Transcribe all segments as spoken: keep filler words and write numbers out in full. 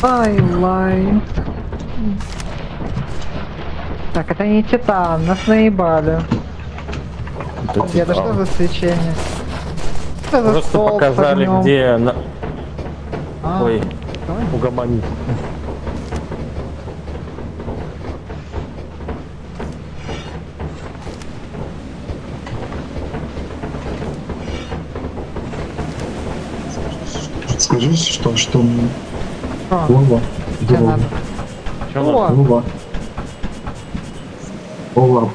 Ай, лай. Так, это не титан, нас наебали. Где-то что за свечение? Что за Просто столб с показали, огнем? где на... А, Ой, что? угомонись. Скажи, что, что мне А, Вова, где Вова, надо? Чё О, надо? Вова, Вова.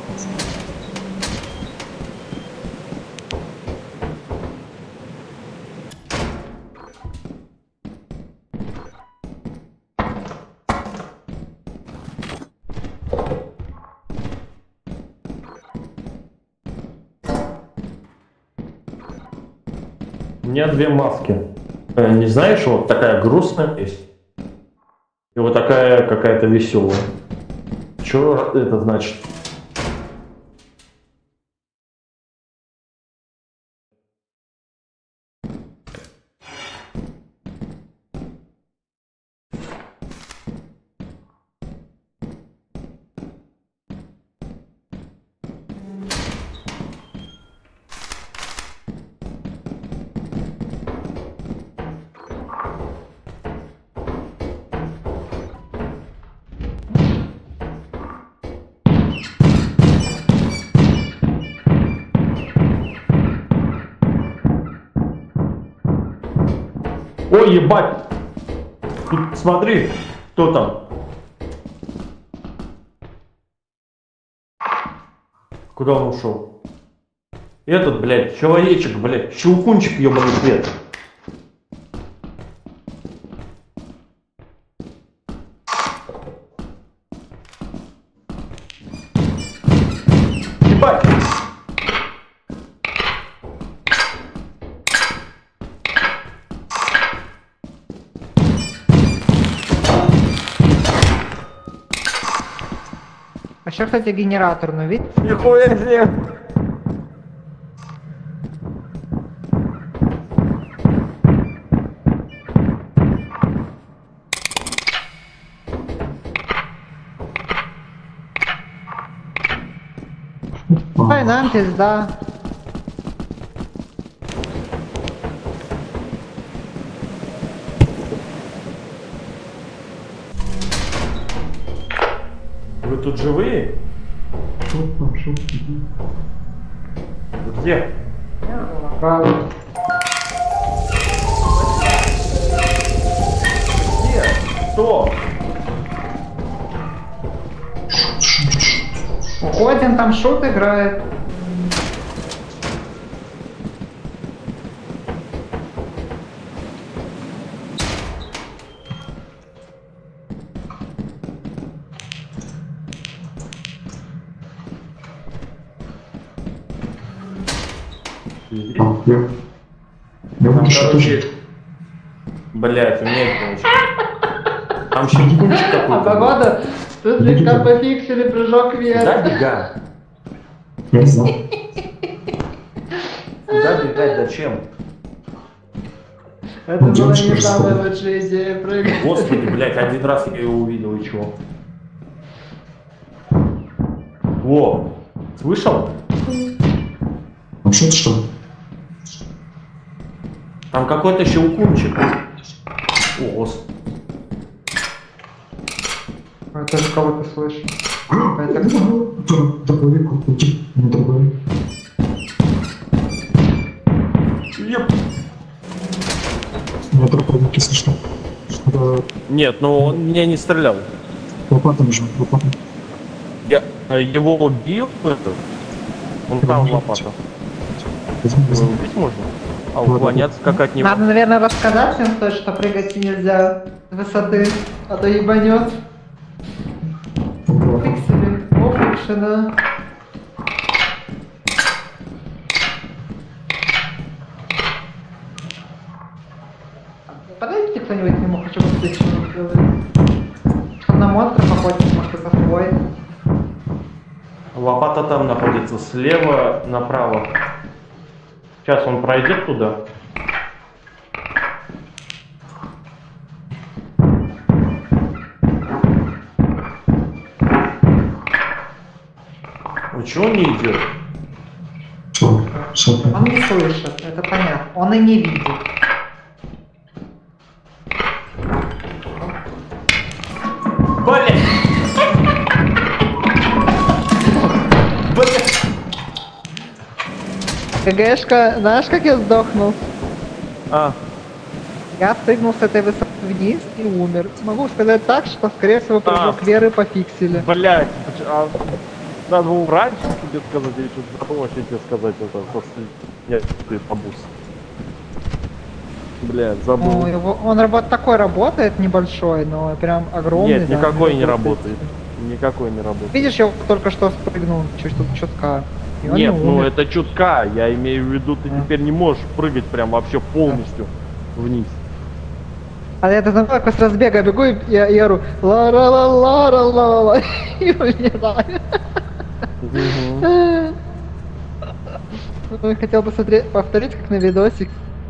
У меня две маски. Э, Не знаешь, вот такая грустная есть. И вот такая какая-то веселая. Что это значит? Ой, ебать! Тут смотри, кто там. Куда он ушел? Этот, блядь, человечек, блядь, щелкунчик, ебаный цвет. Ебать! а что, кстати, генератор, ну ведь? Нихуя себе! Ай, нам пизда. Вы тут живые? Где? Правда. Где? Кто? Уходим, там шут играет. А, я, я Там, буду что-то короче, блять, умеет, короче. Там щелкунчик А какой-то. погода? Тут слегка пофиксили прыжок вверх. Куда бегать? Я не знаю. Куда бегать? Зачем? Это Ну, была девочка не же самая сказала. лучшая идея прыгать. Господи, блядь, один раз я его увидел, и чего? Во! Слышал? А что ты что? Там какой-то щелкунчик. О, господи. Я тоже кого-то слышу. Это Др- Дробовик, уйди, не дробовик. Еп. У меня дробовик, если что. Надо Нет, ну он меня не стрелял. лопатами же, лопатами. Я э, его убил, это. Он там лопата. Возьми, Его возьми. убить можно? А Ладно. уклоняться как от него? надо, наверное, рассказать им то, что прыгать нельзя с высоты, а то ебанет. Попробуй. Фиксили. О, фикшена. Подойдите кто-нибудь к нему, хочу встречу сделать. Что на монстра походит, может это свой. Лопата там находится слева направо. Сейчас он пройдет туда. почему он не идет? Что? Что? Он не слышит, это понятно. Он и не видит. Блять! Блять! КГшка, знаешь, как я сдохнул? А, Я спрыгнул с этой высоты вниз и умер. Могу сказать так, что, скорее всего, прыжок А. веры пофиксили. блять! А, надо было раньше тебе сказать, я что-то забыл вообще тебе сказать это, то что я ты побус. Блять, Ну, забыл. его, он работ, такой работает небольшой, но прям огромный. Нет, да, никакой не работает. Никакой не работает. Видишь, я только что спрыгнул чуть тут чутка. И он Нет, не ну умер. это чутка, я имею в виду, ты А. теперь не можешь прыгать прям вообще полностью вниз. А я это такой с разбега бегу и я, я ору ла ла ла ла ла ла ла и улетаю. Ну, хотел бы смотреть, повторить как на видосик.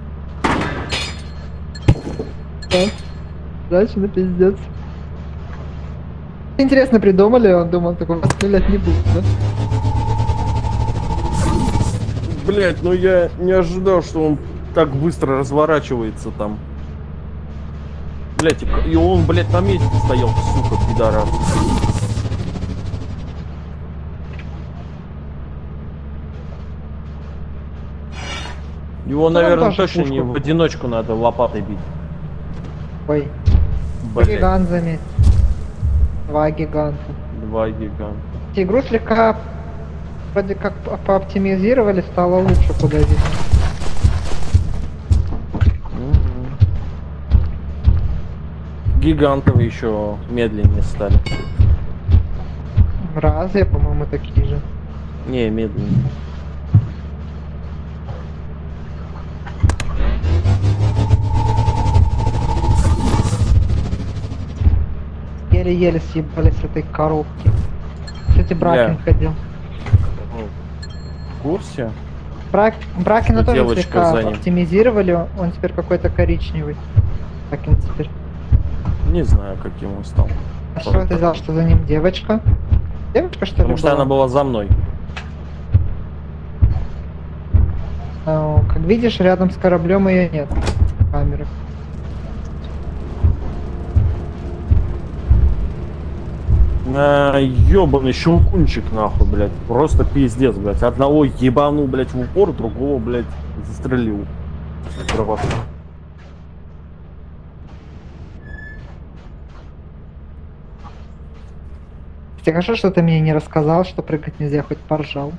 Дальше на пиздец. Интересно придумали, он думал, такой стрелять не буду, да? Блять, ну я не ожидал, что он так быстро разворачивается там. Блять, и он, блять, на месте стоял, сука, пидорас. Его, Ну, наверное, тоже точно пушку не в одиночку надо лопатой бить. Ой, Блять, гигант заметь. Два гиганта. два гиганта. Игру слегка вроде как по- пооптимизировали, стало лучше куда видно. Гигантовые еще медленнее стали. Разве, по-моему, такие же. Не, медленнее. Еле-еле съебались с этой коробки. Кстати, Бракен Бля. ходил. В курсе? Брак... Бракена Что тоже девочка слегка за ним? оптимизировали, он теперь какой-то коричневый. Бракен теперь. Не знаю, каким он стал. А что ты взял, что за ним девочка? Девочка, что ли, Потому что была? она была за мной. Ну, как видишь, рядом с кораблем ее нет. Камеры. А, ёбаный щелкунчик, нахуй, блядь. Просто пиздец, блядь. Одного ебанул, блядь, в упор, другого, блядь, застрелил. Кровоток. Тебе хорошо, что ты мне не рассказал, что прыгать нельзя, хоть поржал.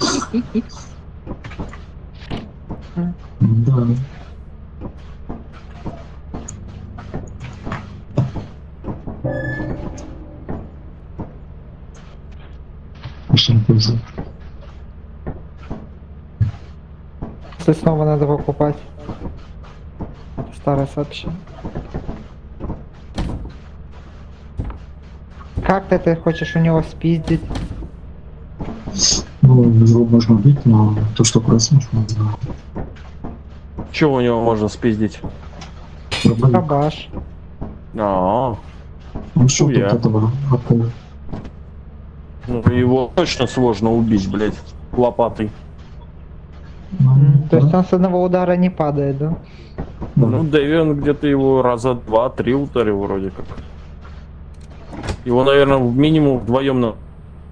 Да. Что не повезло. Если снова надо покупать. Старое сообщение. Как ты, ты хочешь у него спиздить? Ну, его можно убить, но то, что краснешь, можно Чего у него можно спиздить? пробовать. Кабаш. А, Ну что тут Хуя. этого отправить? ну его точно сложно убить, блядь, лопатой. Ну, То есть да, он с одного удара не падает, да? да. Ну, Дэвин где-то его раза два-три ударил вроде как. Его, наверное, в минимум вдвоем на...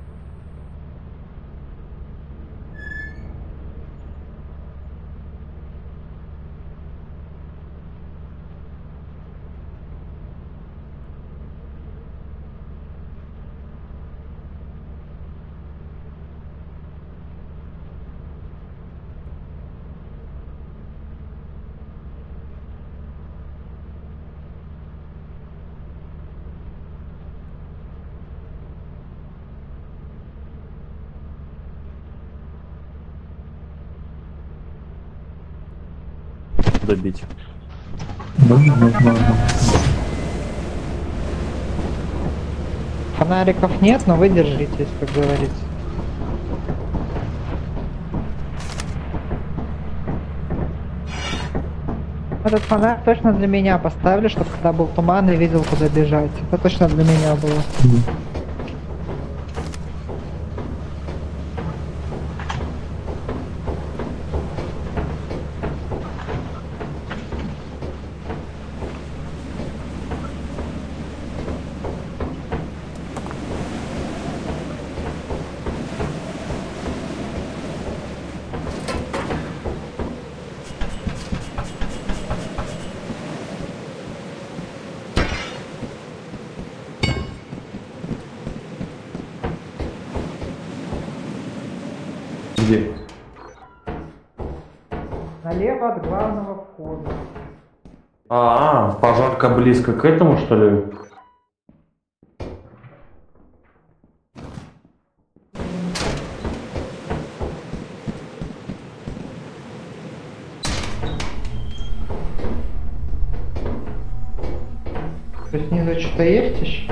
добить. Можно, можно, можно. Фонариков нет, но вы держитесь, как говорится. Этот фонарь точно для меня поставили, чтобы когда был туман, я видел, куда бежать. Это точно для меня было. Мгм. где? Налево от главного входа. А, пожарка близко к этому, что ли? То есть снизу что-то есть еще?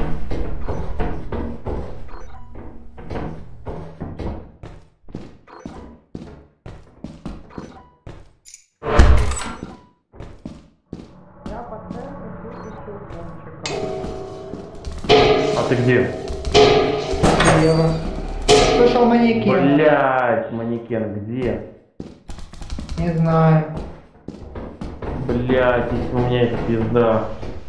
Я по центру слышу щелкунчика. А ты где? Слева. Слышал манекен. Блять, манекен где? Не знаю. Блять, у меня это пизда.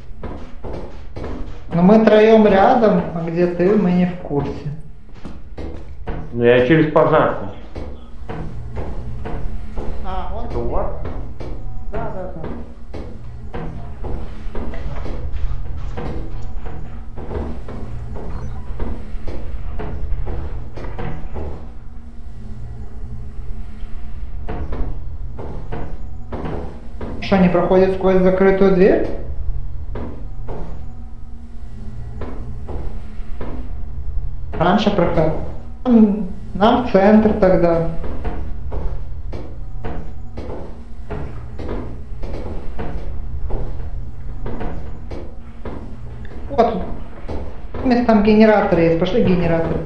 Но мы троем рядом, а где ты, мы не в курсе. Ну я через пожарку. А, он... Это у вас? Да, да, да. Что, не проходит сквозь закрытую дверь? Раньше проходил. М, Нам в центр тогда. Вот тут. Вместо там генераторы есть. Пошли к генератору.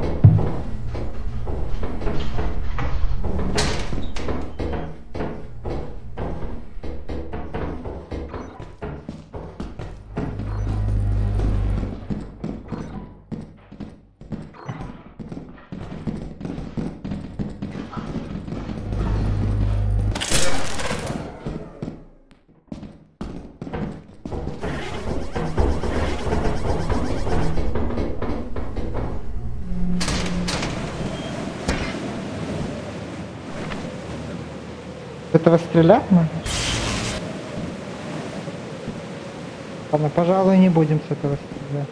Этого стрелять можно? Ладно, пожалуй, не будем с этого стрелять.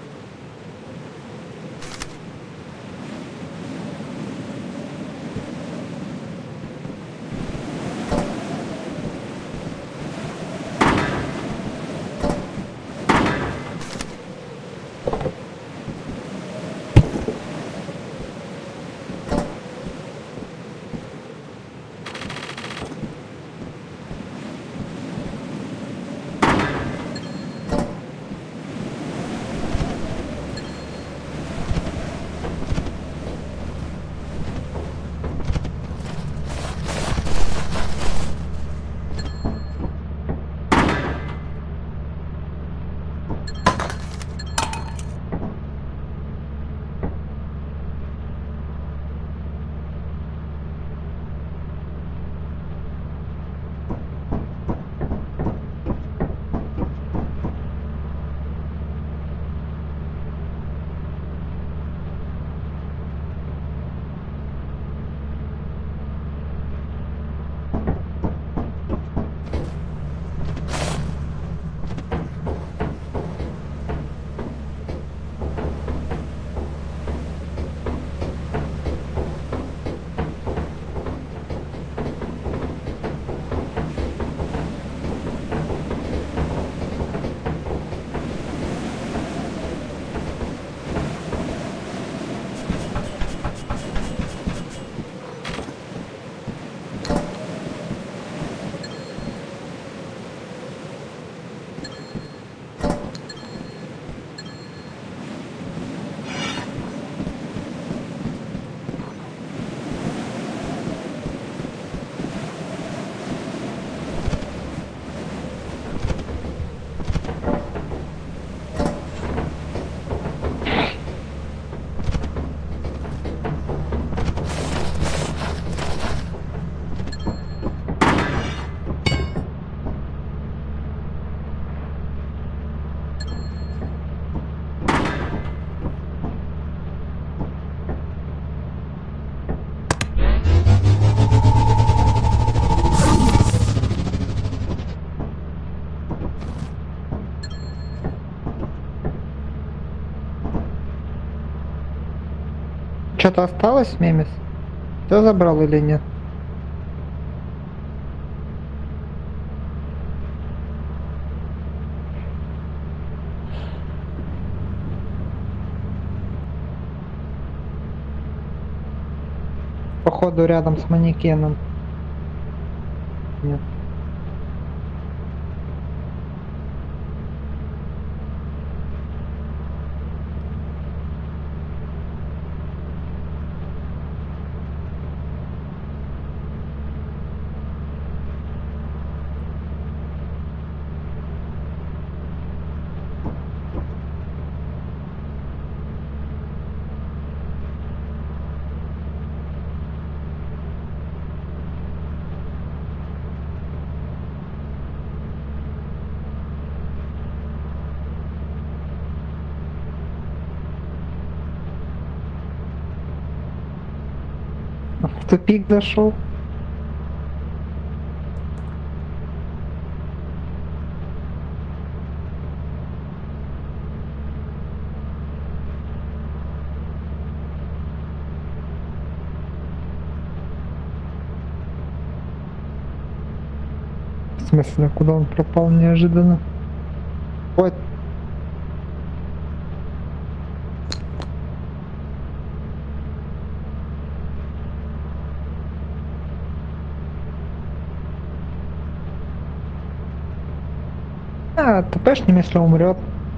Что-то осталось, Мемис? Все забрал или нет? походу рядом с манекеном. Нет. В тупик зашел. В смысле, куда он пропал неожиданно? Ой. А, ТПшнем, если умрет.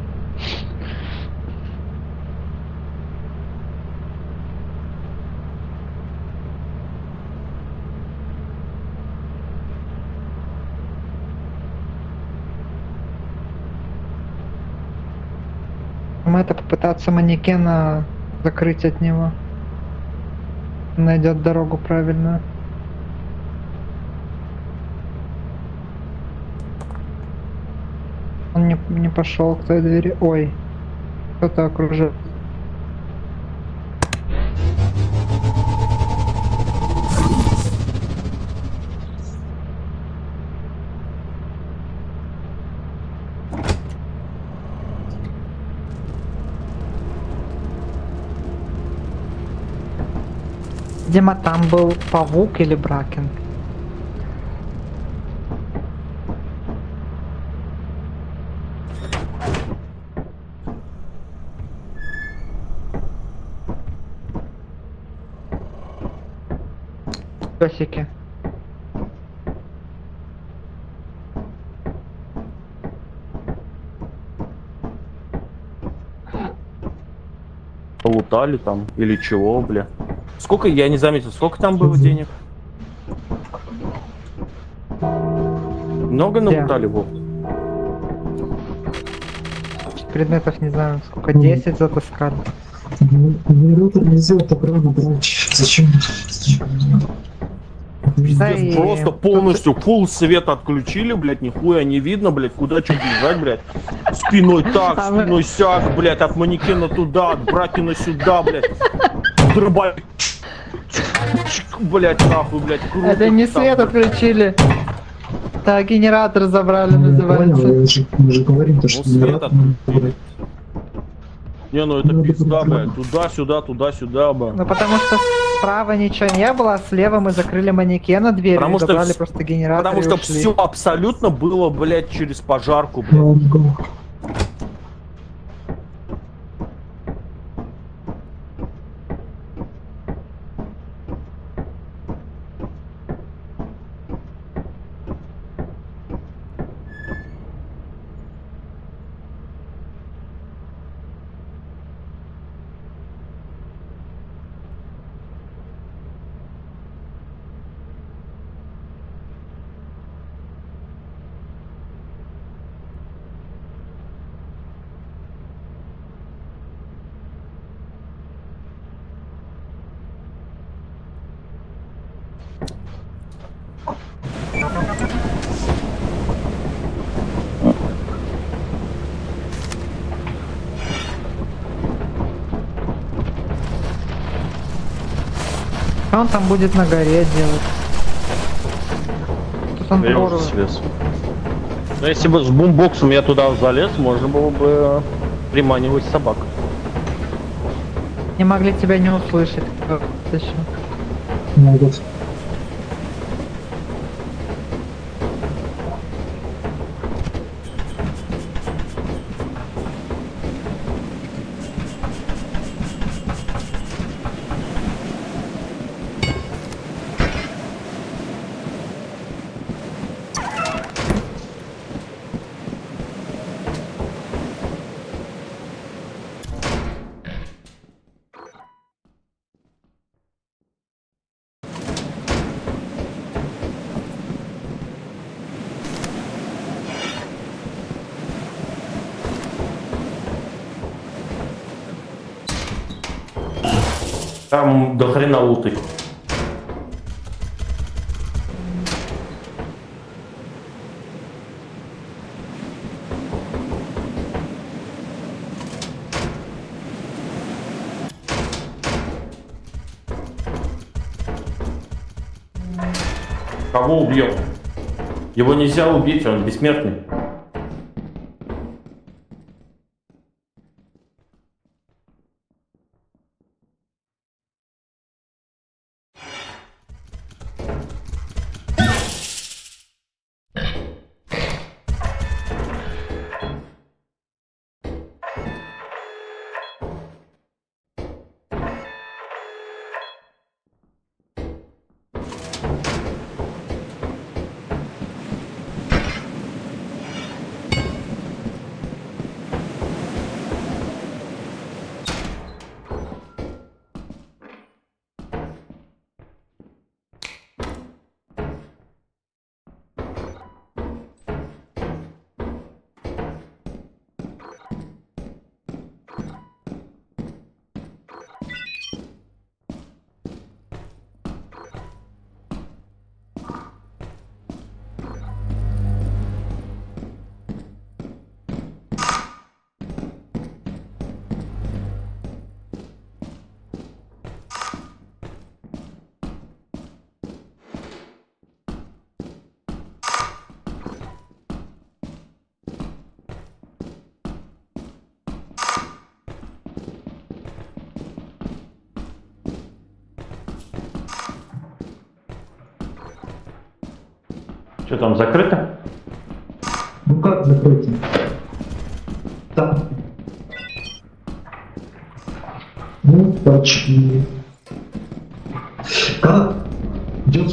Мы это попытаться манекена закрыть от него. Найдет дорогу правильную. Он не, не пошел к той двери. Ой, кто-то окружил. Видимо, там был павук или бракен. Песики. Полутали там или чего, бля. Сколько, я не заметил, сколько там было денег? Много налутали, Вов? Предметов не знаю, сколько, десять затаскали. Генератор нельзя так рано брать. Зачем? Да Пиздец, и- просто полностью фулл свет отключили, блядь, нихуя не видно, блядь, куда что бежать, блядь. Спиной так, А вы- спиной сяк, блядь, от манекена туда, от бракена сюда, блядь. Дробовик. Блядь, нахуй, блядь, круто. Это не там, свет блядь. отключили. Так, генератор забрали, Я понял, называется. я же- мы же говорим, то, что Ну, свет генератор надо отключили. брать. Не, ну это Ну, это пизда, правда. блядь, туда-сюда, туда-сюда, блядь. Ну потому что справа ничего не было, а слева мы закрыли манекена дверь Потому и что забрали вс- просто генератор Потому и что ушли. все абсолютно было, блядь, через пожарку, блядь. Ладно, go. А он там будет на горе делать. Тут он Я уже здорово. слез. Ну если бы с бумбоксом я туда залез, можно было бы приманивать собак. Не могли тебя не услышать. кто еще. Могут. Там до хрена луты. Кого убьем? Его нельзя убить, он бессмертный. Что там, закрыто? Ну как закрытие? Там. Ну, почти. Как? Идет.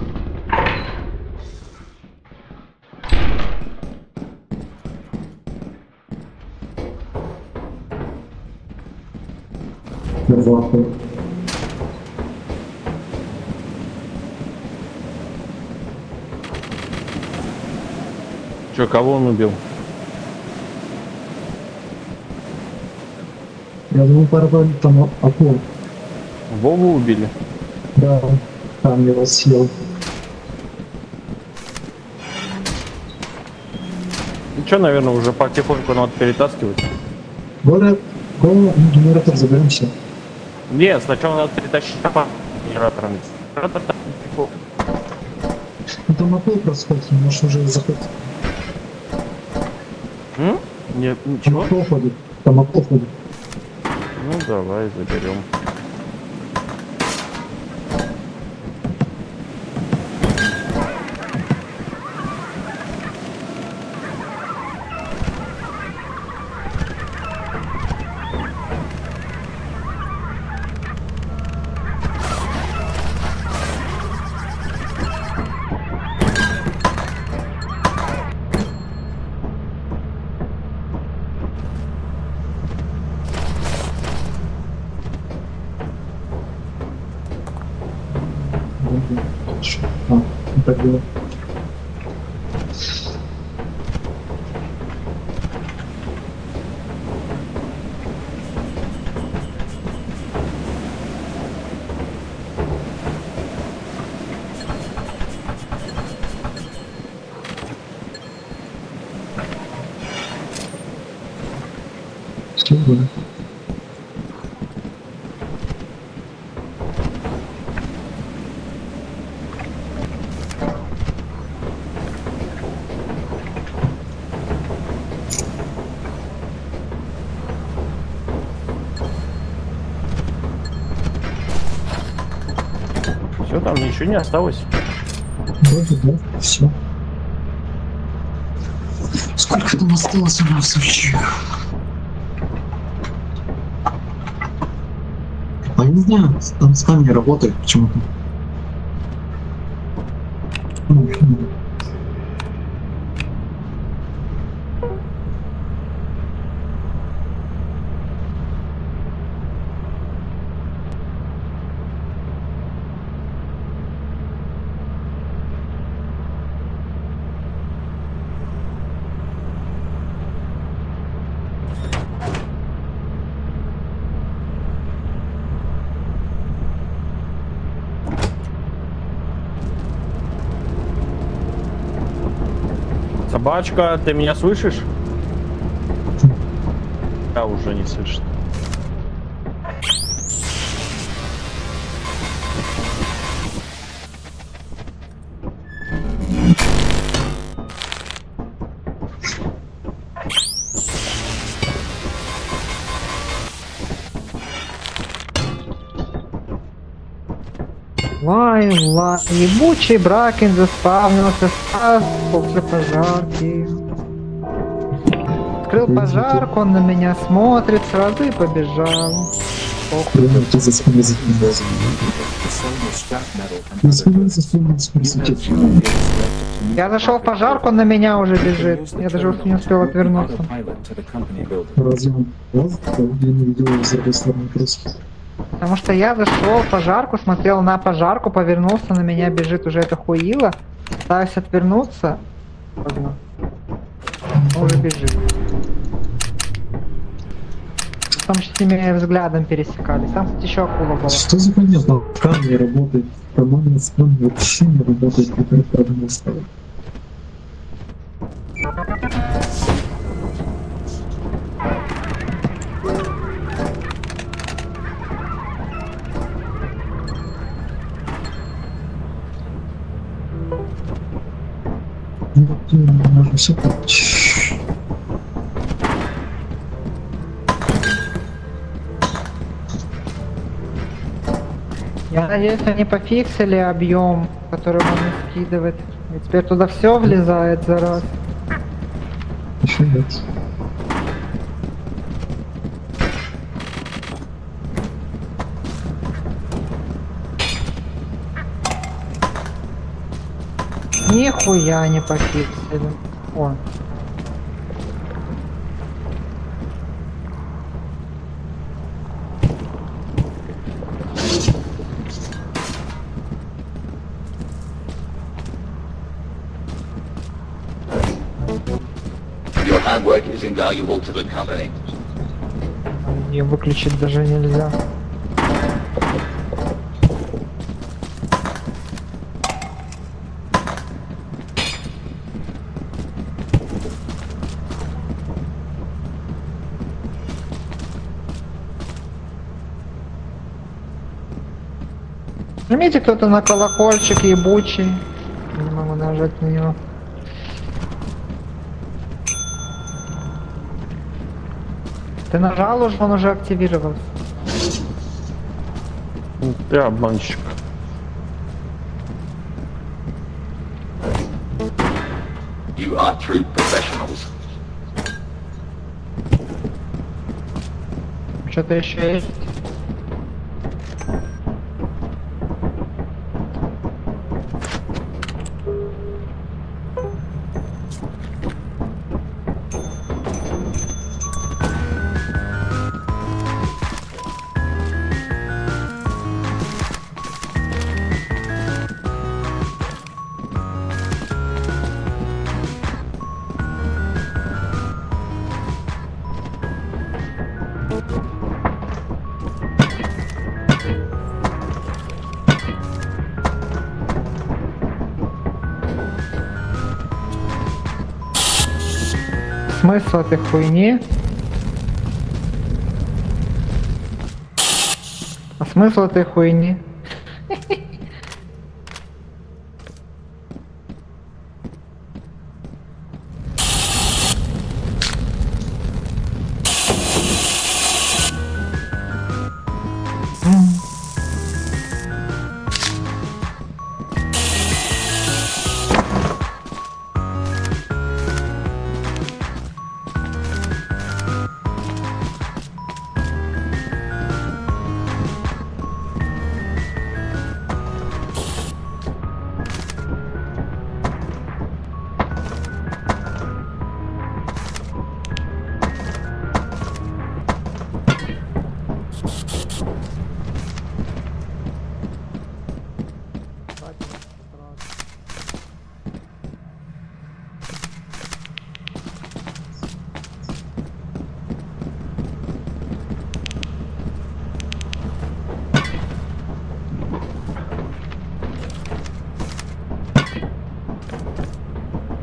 Давай. Че, кого он убил? Я думал, порвали там окно. Вову убили? Да, там его съел. Ну что, наверное, уже потихоньку надо перетаскивать. Более, голову генератор заберемся. Нет, сначала надо перетащить по генераторам. Генератор там прикол. Ну там окно происходит, может уже заходит. М? Нет, Там ничего? окно ходит. Там окно ходит. Ну давай заберем. А, так было. Все было. Все, там ничего не осталось. Вроде да, все. Сколько там осталось у нас вообще? А я не знаю, там с нами не работает почему-то. Ну, почему? Собачка, ты меня слышишь? Я уже не слышу. Лай, лай, ебучий Бракен заспавнился сразу после пожарки. Открыл пожарку, он на меня смотрит, сразу и побежал. Похуй. Ты за спиной за спиной. За спиной за спиной за спиной. Я зашел в пожарку, он на меня уже бежит. Я даже не успел отвернуться. Разве он может? Я не видел его с другой стороны просто. Потому что я зашел в пожарку, смотрел на пожарку, повернулся, на меня бежит уже это хуило. Пытаюсь отвернуться. Поздно. Он уже бежит. Потом с ними взглядом пересекались. Там, кстати, еще акула была. Что за понятно? Скан не работает. Командный скан вообще не работает, как это правильно стало. Можно все помочь. Я надеюсь, они пофиксили объем, который можно скидывать. И теперь туда все влезает за раз. Еще нет. Нихуя не пофиксили. О. Your hard work is invaluable to the company. Ее выключить даже нельзя. Нажмите кто-то на колокольчик ебучий. Я не могу нажать на него. Ты нажал уже, он уже активировался. Ты обманщик. You are true professionals. Что-то еще есть? Смысл этой хуйни? А смысл этой хуйни?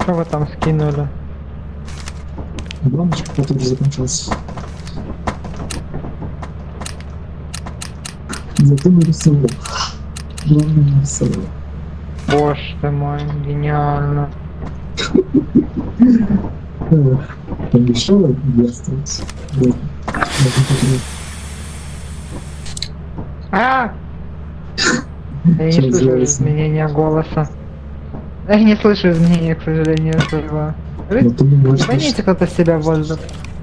Что вы там скинули? Баночка, который закончился. Зато нарисовал. Главное нарисовал. Боже ты мой, гениально. Помешало действовать. Вот. А! Я не Чё слышу делается? изменения голоса. Я не слышу изменения, к сожалению, своего. Но ты не можешь Звоните слышать. кто-то себя в воздух.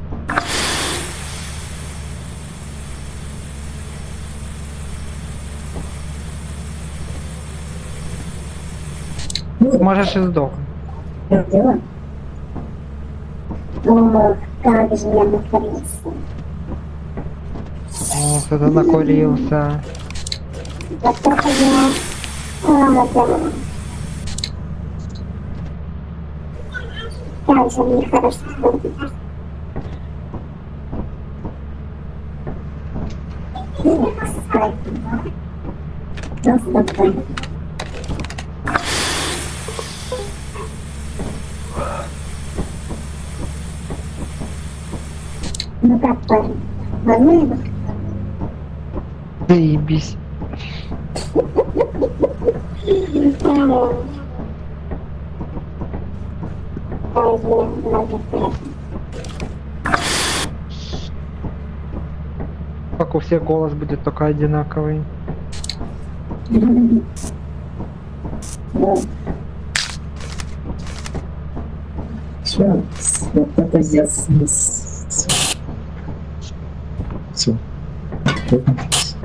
Можешь и сдохнуть. Дела? О, как же я накурился. О, кто-то накурился. Вот это я рада. Как же мне хорошо. Спать. Просто спать. Ну как, парень? Возможно? Заебись. Как у всех голос будет только одинаковый. Чё? Вот это ясно. Все. Закончилось.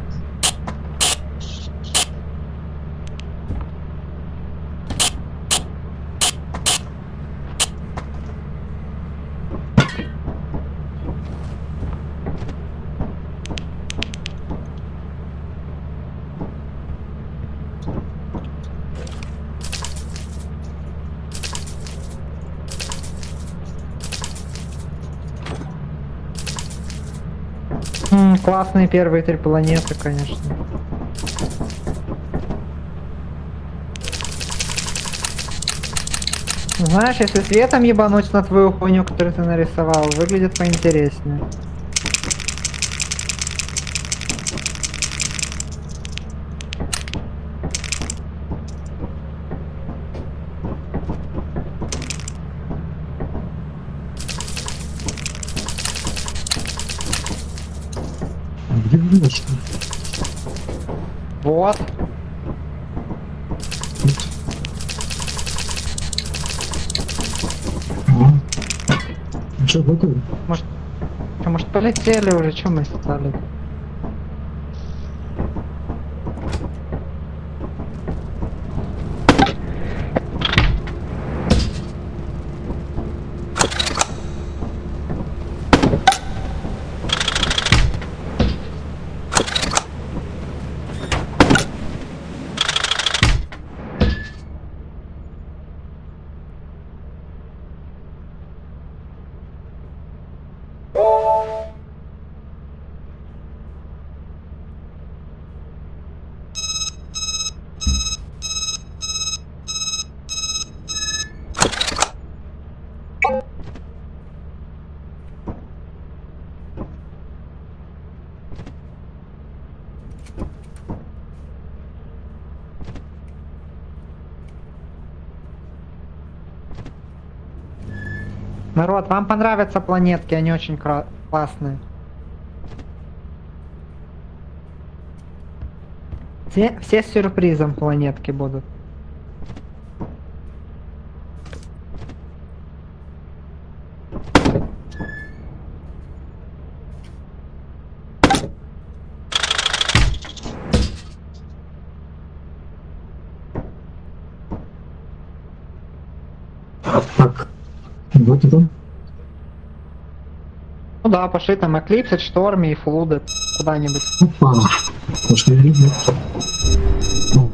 М, классные первые три планеты, конечно. Знаешь, если светом ебануть на твою хуйню, которую ты нарисовал, выглядит поинтереснее. А где вышка? Вот. А. Ну что, готовы? Может, чё, может полетели уже, чем мы стали? Народ, вам понравятся планетки, они очень кра- классные. Все, все с сюрпризом планетки будут. Так. Вот это. Ну да, пошли там Эклипсид, Шторми и Флуды куда-нибудь. Опа. Пошли ребятки. О,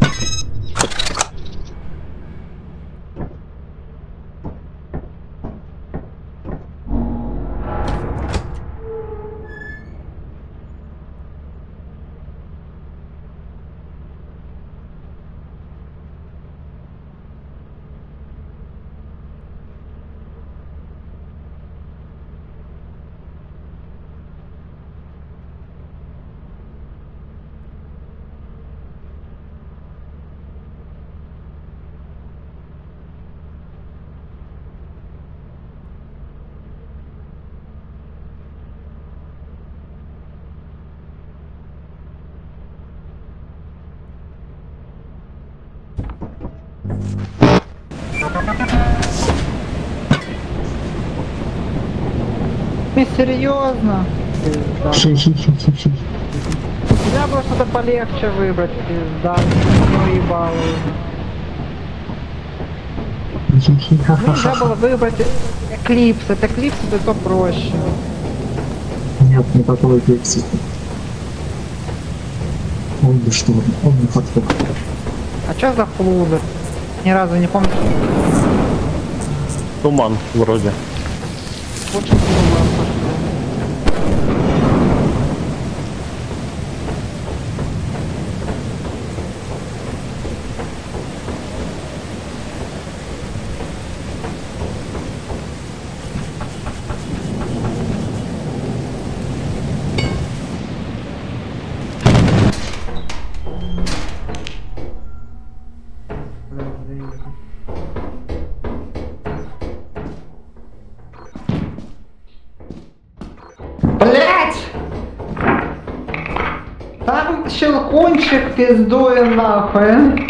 Ты серьезно? Пизда. Хи-хи-хи-хи-хи. Нельзя было что-то полегче выбрать, пизда. Ну ебало уже. Нельзя Хи-хи-ха-ха-ха. было выбрать Эклипс. Это Эклипс, это то проще. Нет, не такой эклипс. Он бы что, он не подход. А чё за флудер? Ни разу не помню. Туман вроде. Лучше флудер пошел. Блять! Там щелкунчик пиздует нахуй.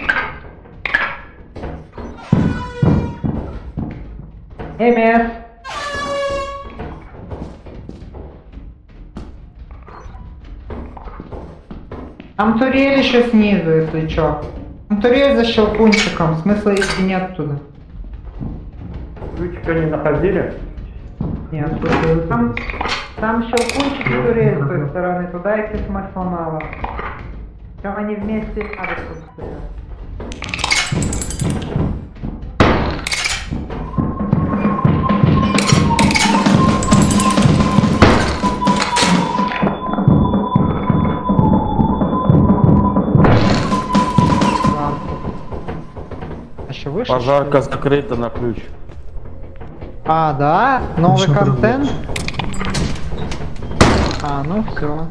МС. Там турель еще снизу, если чё. Там турель за щелкунчиком, смысла идти нет оттуда. Ключика не находили? Нет, слушай, там, там щелкунчик и турель с той стороны, туда идти смысла мало. Прям они вместе адресом стоят. А еще выше? Пожарка закрыта на ключ. А, да? Новый Еще контент? А, ну все.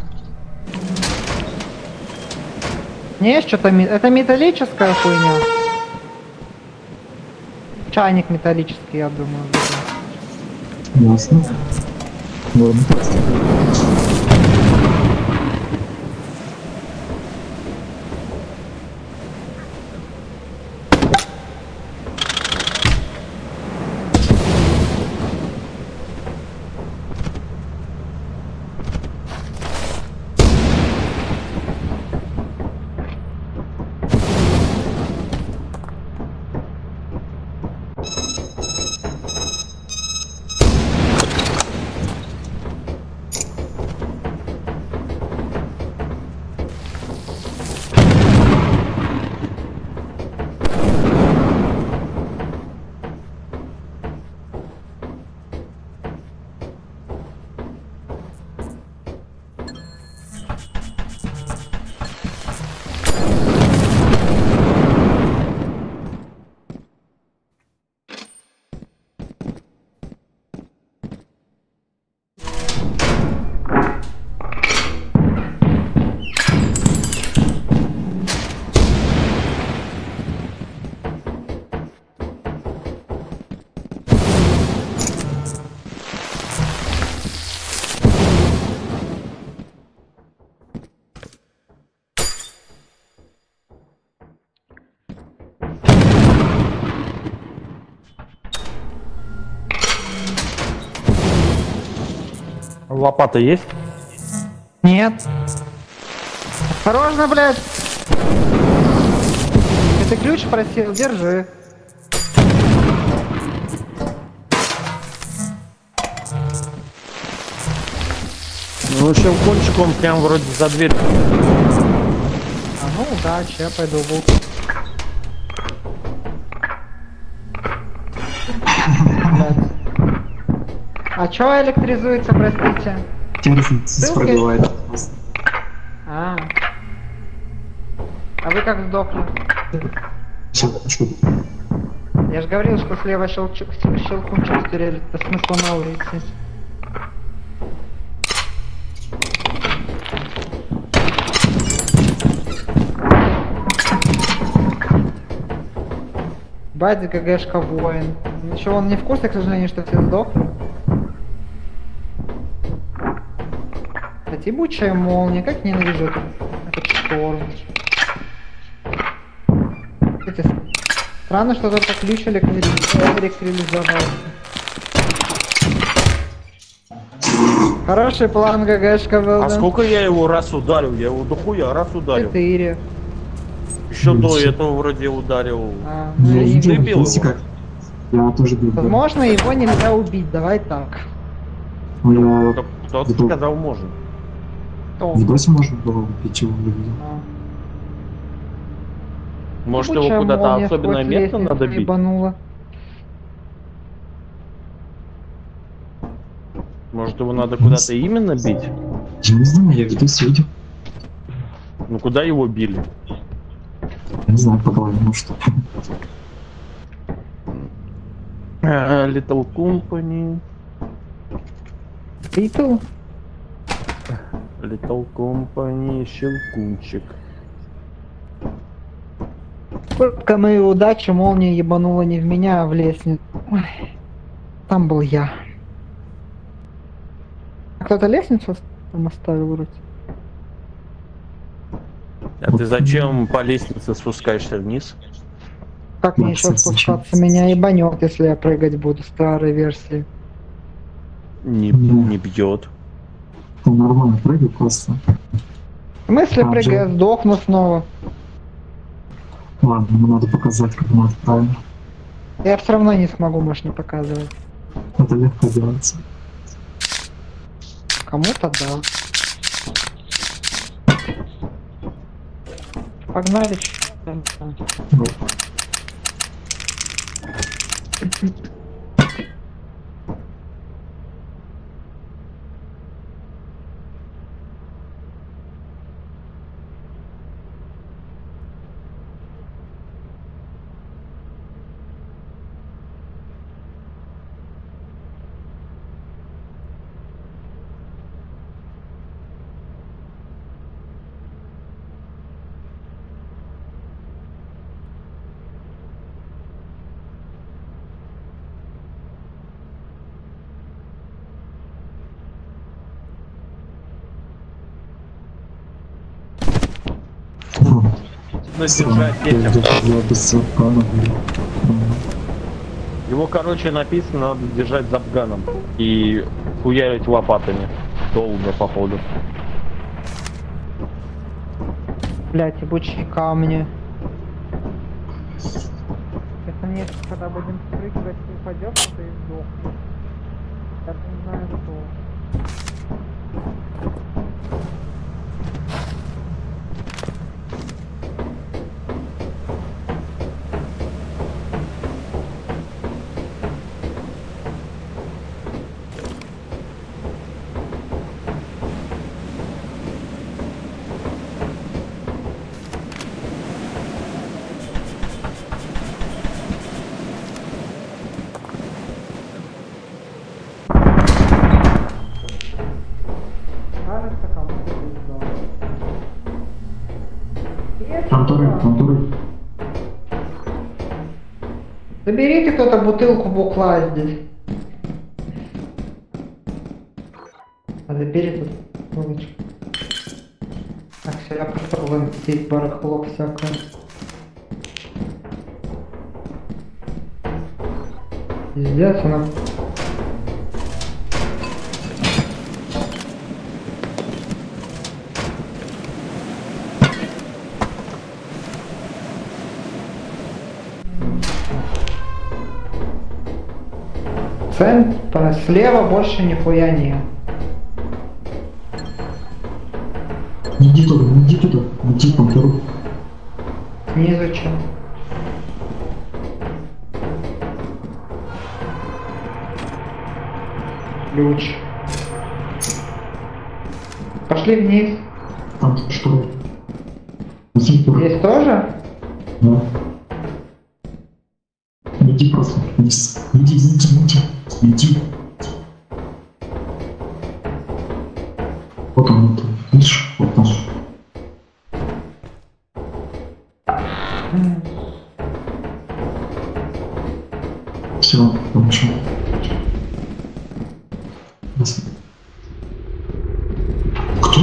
Не, что-то это металлическая хуйня. Чайник металлический, я думаю. Ясно. Ладно. Лопата есть? Нет. Осторожно, блядь. Ты ключ просил, держи. Ну, щелкунчик он прям вроде за дверь. А ну удачи, я пойду в угол. Блядь. А чё электризуется, простите? Терзинс Ссылки? пробивает. А. А вы как сдохли? Что? Я же говорил, что слева щелчок, щелкунчик стерели, это смысла мало идти. Бадди ГГшка воин. Еще он не в курсе, к сожалению, что все сдохли. Кстати, ебучая молния, как ненавижу этот, этот шторм. Эти Странно, что только ключ электри- электролизовался. Хороший план, ГГшка был, А да? сколько я его раз ударил? Я его дохуя раз ударил. Четыре. Еще Ну, до всё. этого вроде ударил. А, ну Я и- видел, ты бил видите его? как? Я тоже бил. да. Возможно, его нельзя убить, давай так. Ну, я Кто- Кто Видел. сказал можно? Кто? в видосе можно было убить его, я видел. А. Может Ебучая его куда-то молния особенно сквозь метко лестницу надо бить? ебанула. Может его надо куда-то именно бить? Я не знаю, я в видосе видел. Ну куда его били? Я не знаю, по голове, ну что. А, Little Company. Литл? Little Company, щелкунчик. Сколько моей удачи, молния ебанула не в меня, а в лестницу. Ой, там был я. А кто-то лестницу там оставил вроде. А ты зачем по лестнице спускаешься вниз? Как Да, мне еще кстати, спускаться? зачем? Меня ебанет, если я прыгать буду, старой версии. Не, Ну. не бьет. Там нормально прыгай просто. В смысле А, прыгаю, Джо? сдохну снова. Ладно, ему надо показать, как надо правильно. Я все равно не смогу, может, не показывать. Это легко делается. Кому-то да. Погнали. чё там, там. Ну, ну, Задержать я детям. я без запана. Его, короче, написано, надо держать запганом и хуярить лопатами. Долго, походу. Блять, ебучие камни. Это мне, когда будем спрыгивать, упадет, то и сдохнет. Я не знаю, что. Кажется, кому-то пизда. Там туры, там туры. Заберите кто-то бутылку бухла здесь. А забери тут булочку. Так, все, я пошел, вон здесь барахло всякое. Пиздец, она... Центр, слева больше нихуя нет. Не иди туда, не иди туда, иди там туру. Незачем. Ключ. Пошли вниз. Там что? Иди туру. Здесь тоже? Да. Не иди просто вниз. Не иди, не иди, не иди. Не иди. Вот он, вот он. Видишь? Вот там. Все, получил. Кто?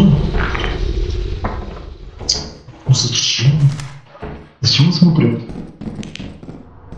Ну зачем? Зачем он смотрит?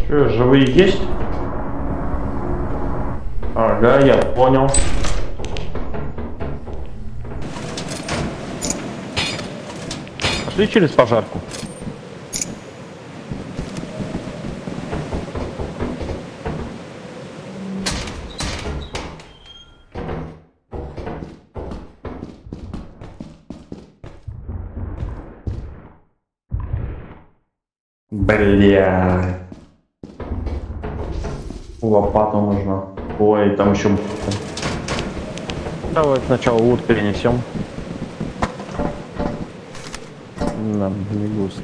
Что, живые есть? Ага, я понял. Пошли через пожарку. Бля. Лопата нужна. Ой, там еще. Давай сначала лут перенесем. Нам не густо.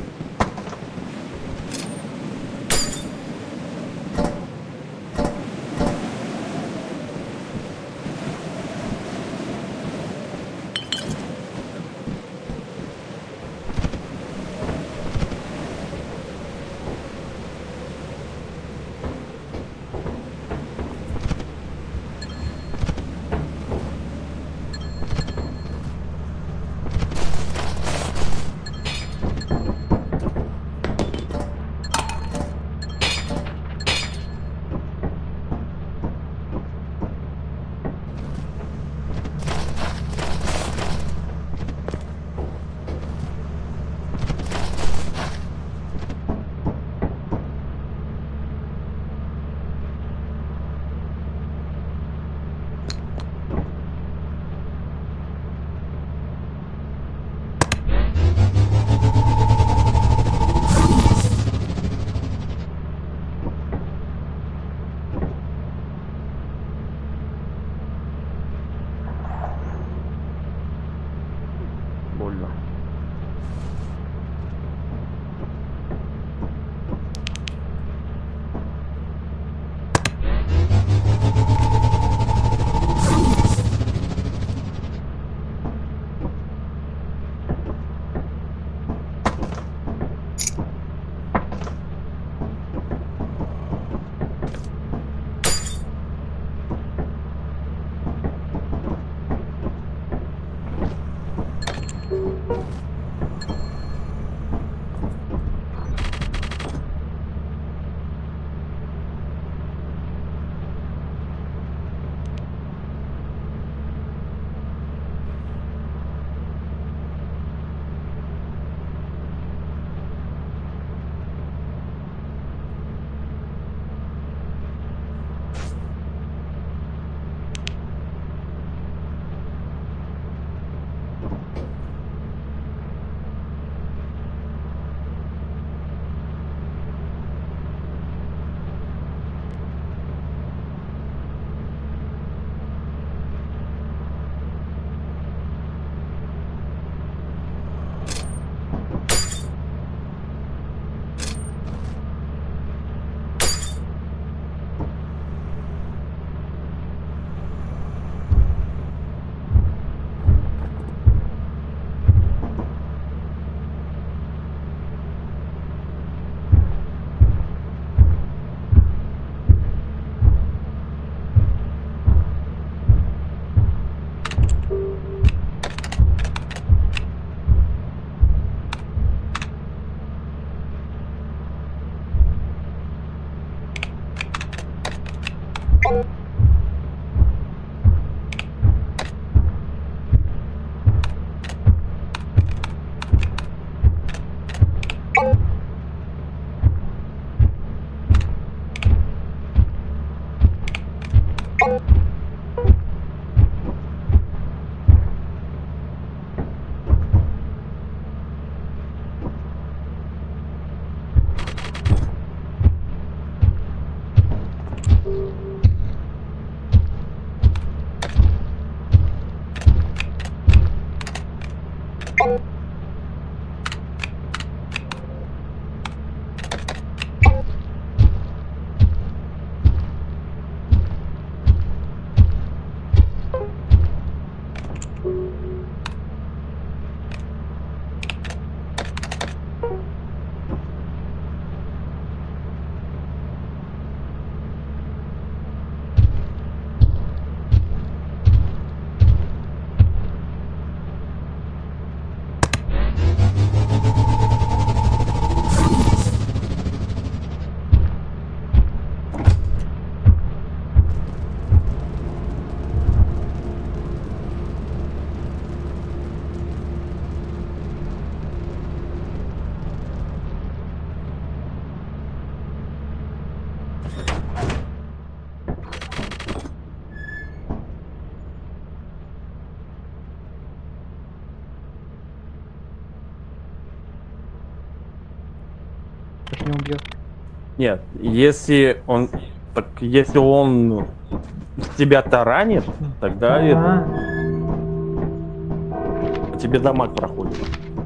Больно. Уж не убьет. Нет, если он... Так если он тебя таранит, тогда это, А, тебе дамаг проходит.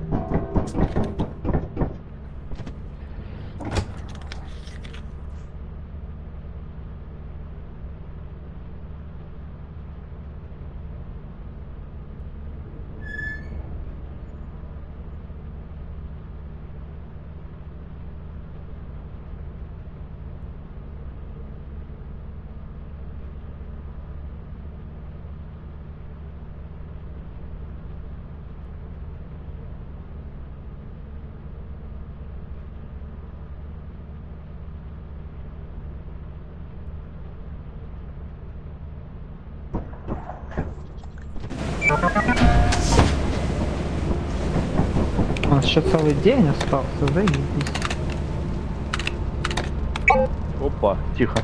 у нас еще целый день остался, заебись. Опа, тихо.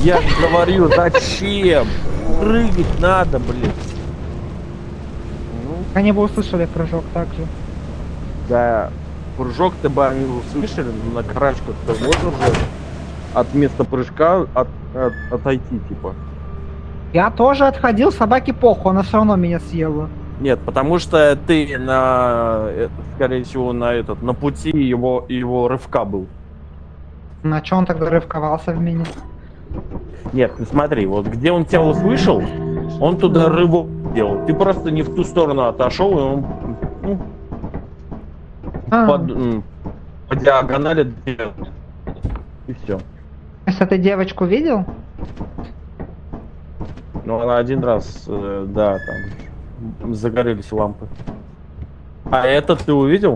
Я же говорю, зачем? Прыгать надо, блин. Ну, Они бы услышали прыжок также. да, прыжок-то бы они услышали, но на карачках-то можно же от места прыжка от, от- отойти, типа. Я тоже отходил, собаке похуй, она все равно меня съела. Нет, потому что ты на, э, скорее всего, на этот, на пути его, его рывка был. На чё он тогда рывковался в меня? Нет, ты смотри, вот где он тебя услышал, он туда рывок делал. Ты просто не в ту сторону отошел, и он ну, А, под, м, по диагонали делал. И все. если ты девочку видел? Ну, она один раз, э, да, там загорелись лампы. А этот ты увидел?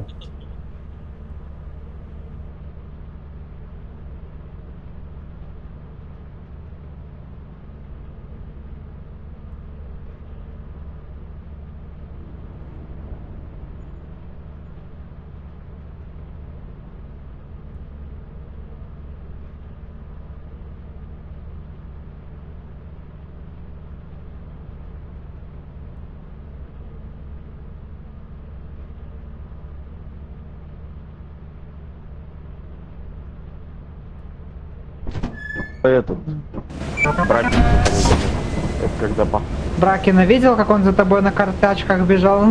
Этот. Братик. Это когда по... Бракина видел, как он за тобой на картачках бежал?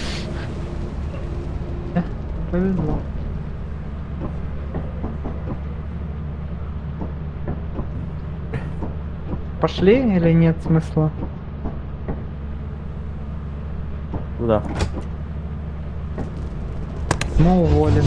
Э, Повезло. Пошли или нет смысла? Куда? Ну, уволен.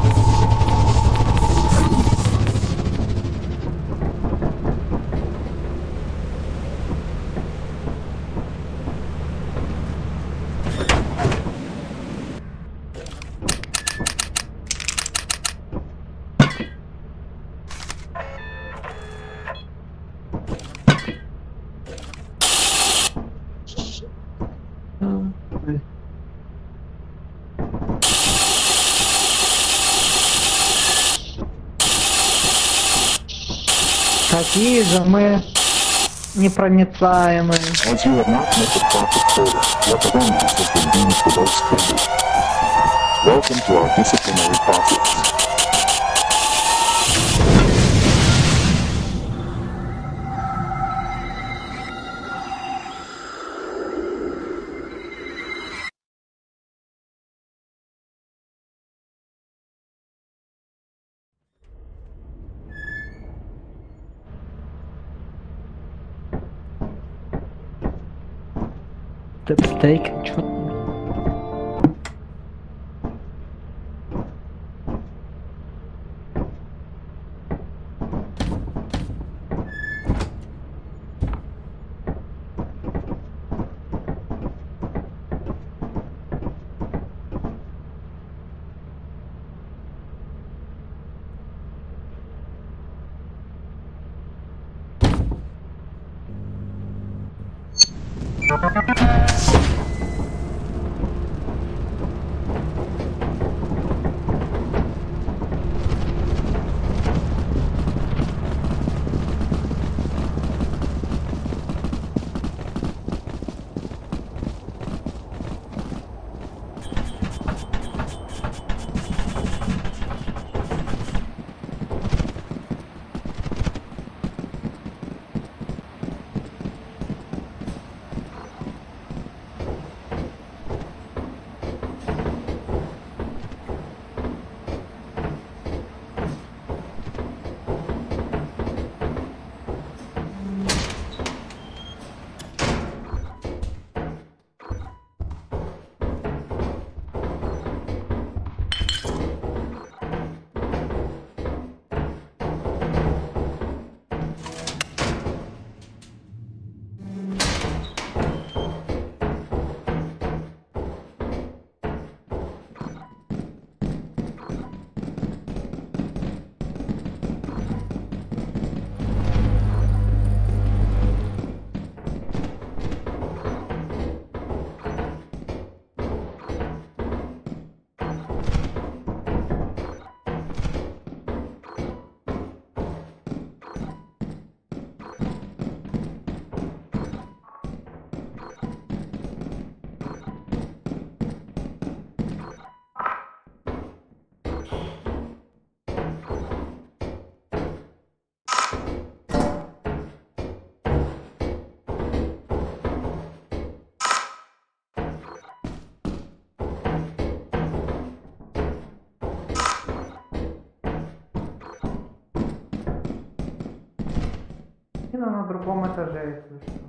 Какие же мы непроницаемые. As you have not met the profit quota, referendums have been deemed the votes traded. Welcome to our disciplinary process. Стейк, чё? Кристина на другом этаже, если что.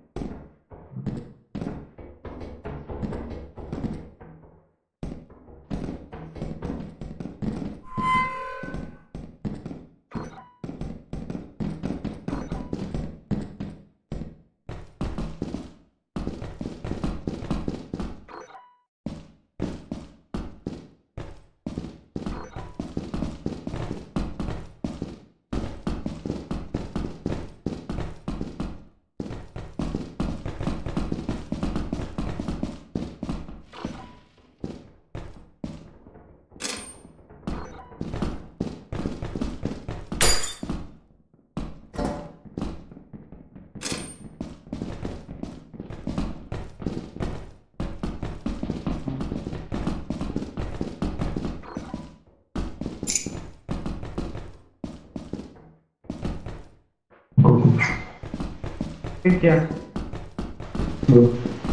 Гуркуч. Ты где? Да.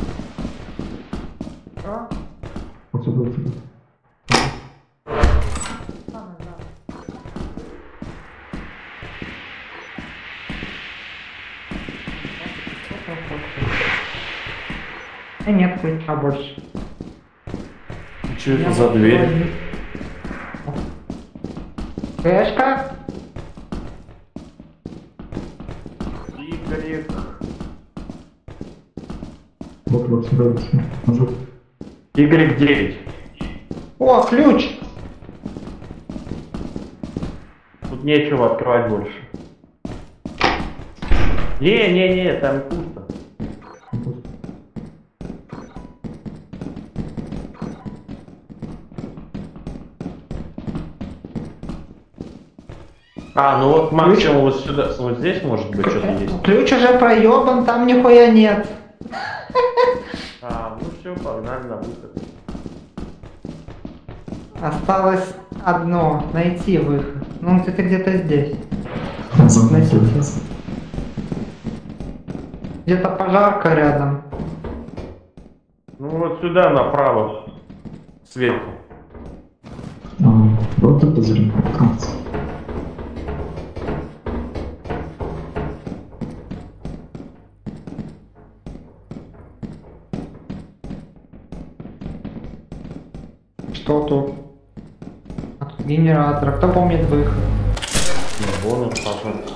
Что? Вот сюда, вот сюда. Там, да. И нет ключа больше. Что это за дверь? Кэшка? Игорек. Вот, вот сюда, вот сюда. Назад. Игорек девять. О, ключ! Тут нечего открывать больше. Не-не-не, там пусто. Вот. А, ну вот максимум вот сюда, вот здесь может быть что-то есть. Ключ уже проебан, там нихуя нет. А, ну все, погнали на выход. Осталось одно, найти выход. Ну, это где-то здесь. Назад. Носите. Назад. Где-то пожарка рядом. Ну вот сюда направо. Сверху. А, вот это зря. Красиво. Что тут? А тут генератор. Кто помнит выход? Ну, вон он, пожалуйста.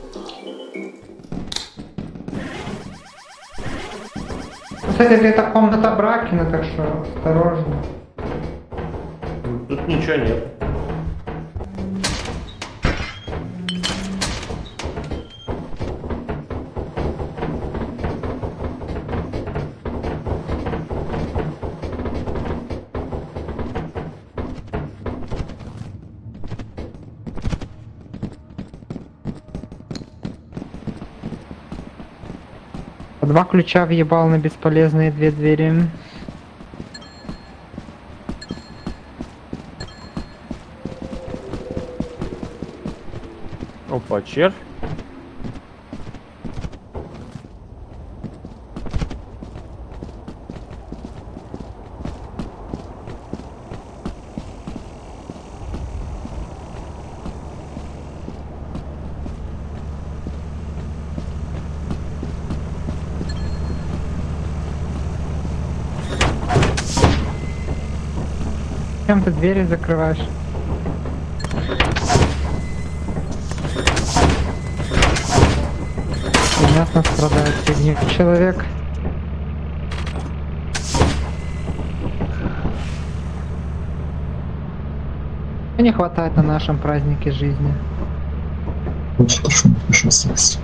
Кстати, это комната Бракина, так что осторожно. Тут ничего нет. Два ключа въебал на бесполезные две двери. Опа, червь. Чем ты двери закрываешь? Понятно, страдает фигня человек. Не хватает на нашем празднике жизни. Очень хорошо. Еще осталось.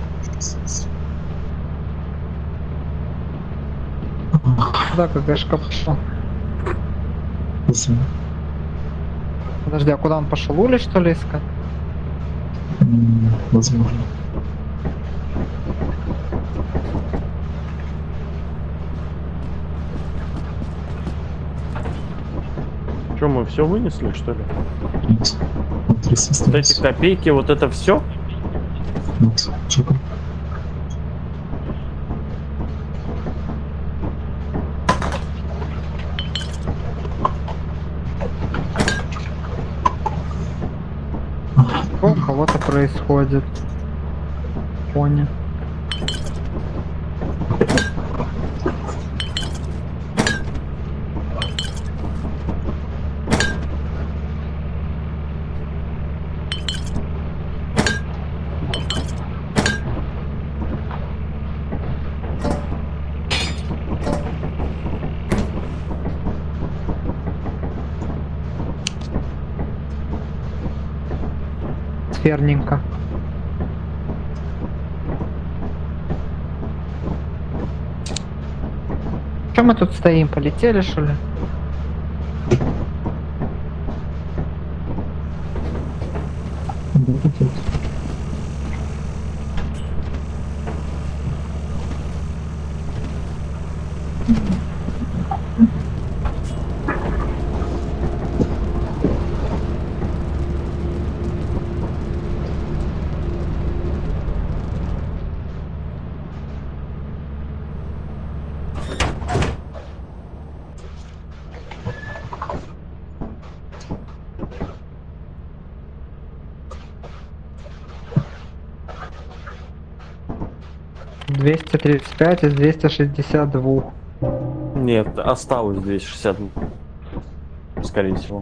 Да, КГшка пошел. Спасибо. Подожди, а куда он пошел? Ули, что ли, искать? М, Возможно. Что, мы все вынесли, что ли? Нет. Вот три Вот осталось. эти копейки, вот это все? Вот. Чё там? Что у кого-то происходит. Понял. атмосферненько. Че мы тут стоим? Полетели, что ли? Да, тут. двести тридцать пять из двести шестьдесят два. Нет, осталось двести шестьдесят. Скорее всего.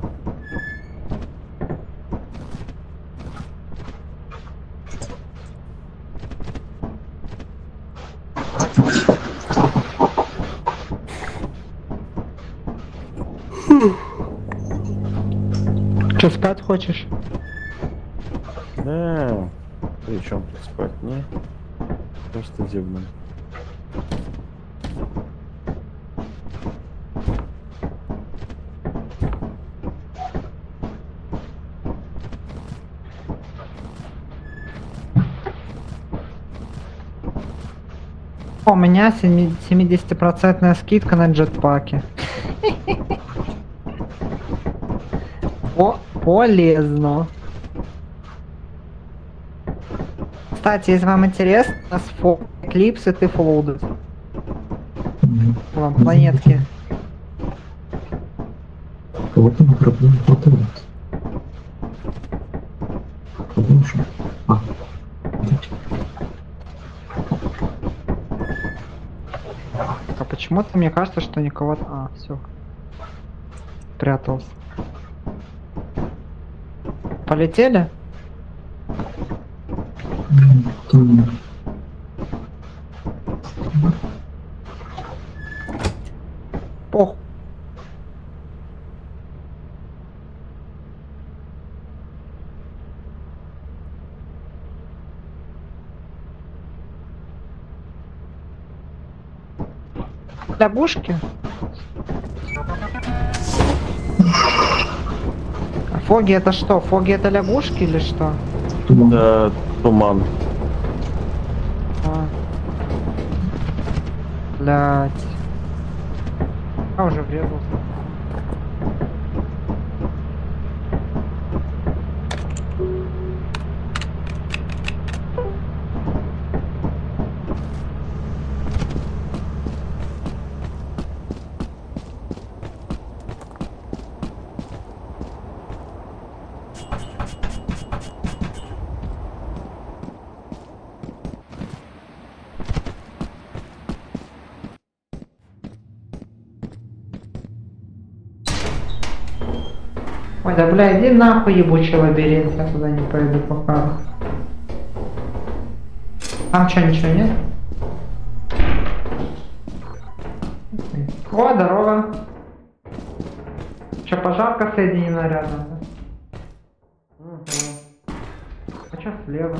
Че, спать хочешь? Да. При чем тут спать? Не. Просто зевну. У меня семидесятипроцентная скидка на джетпаки. О, полезно. Кстати, если вам интересно, у нас фо эклипсы ты флоудед. Вам планетки. Кого-то на корабле не хватает. Кого уже? А. А почему-то мне кажется, что никого... А, все. Прятался. Полетели? Там. Пох. Лягушки? А фоги это что? Фоги это лягушки или что? Туман. Да, туман. А. Блять. Я уже врезался. Ой, да бля, иди нахуй, ебучий лабиринт, я туда не пойду пока. Там что, ничего нет? О, здорово. Че, пожарка соединена рядом, да? Угу. А что слева?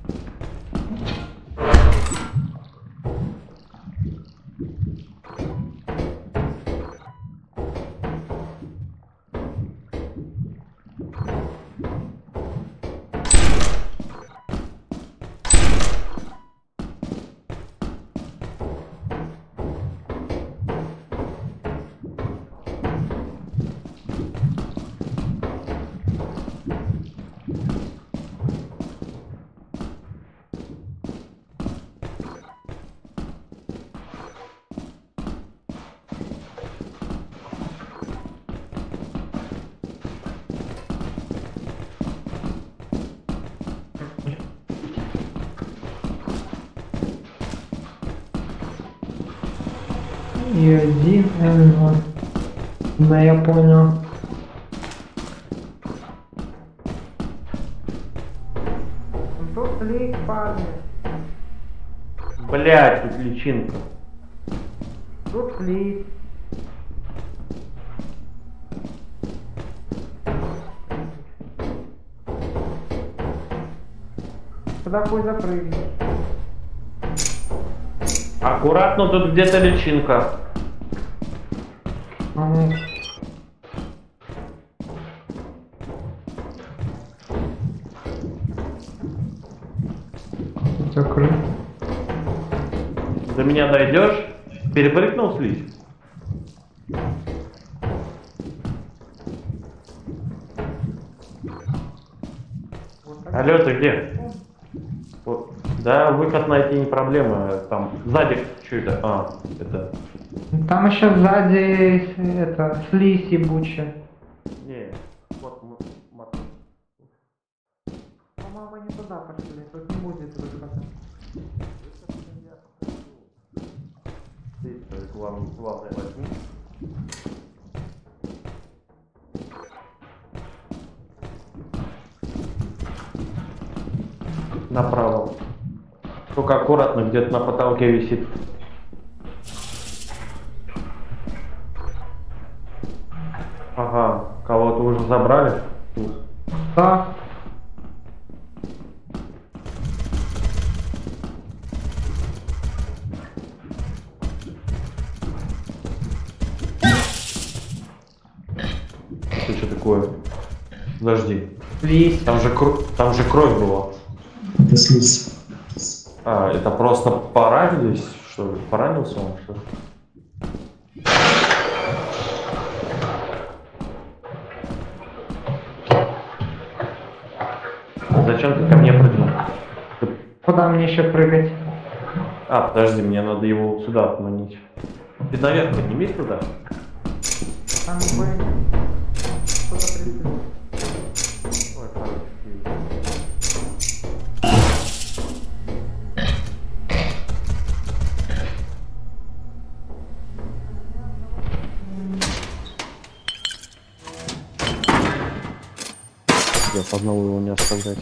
И один эл ноль. Да, я понял. Тут лик, парни. Блять, тут личинка. Тут лик. Тогда хуй запрыгни. Аккуратно, тут где-то личинка. Ну. Закрыть. До меня дойдешь? Перепрыгнул слизь? Алло, ты где? Вот. Да, выход найти не проблема. Там сзади что это? А, это. Там еще сзади это слизь ебучая. Не, вот м- м- По-моему, не туда пошли, тут не будет выхода. Ты э, глав- главное возьми. Направо. Только аккуратно, где-то на потолке висит. Ага, кого-то уже забрали? Да. Это что такое? Подожди. Слизь. Там же, кр- там же кровь была. Это слизь. А, это просто поранились, что ли? Поранился он, что ли? Зачем ты ко мне прыгнул? Ты- Куда мне еще прыгать? А, подожди, мне надо его сюда отманить. Ты наверх поднимись туда. Там бы что-то присутствует. Ой, хороший. Я одного его не оставлять.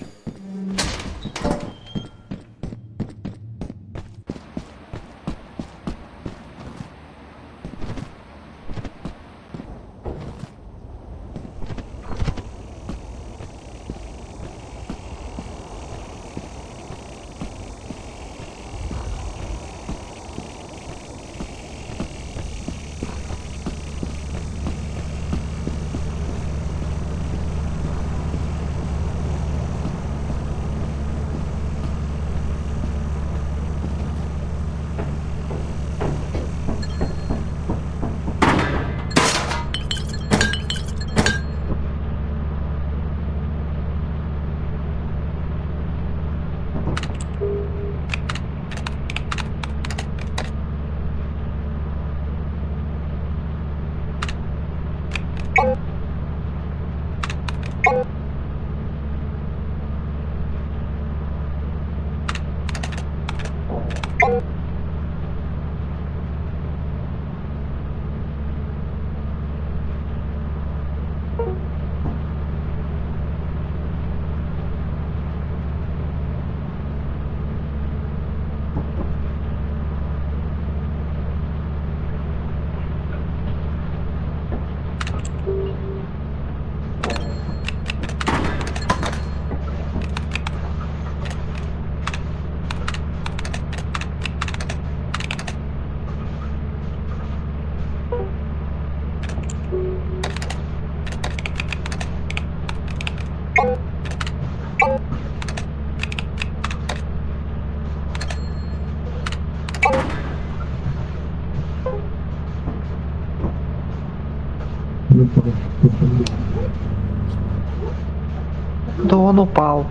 Да он упал.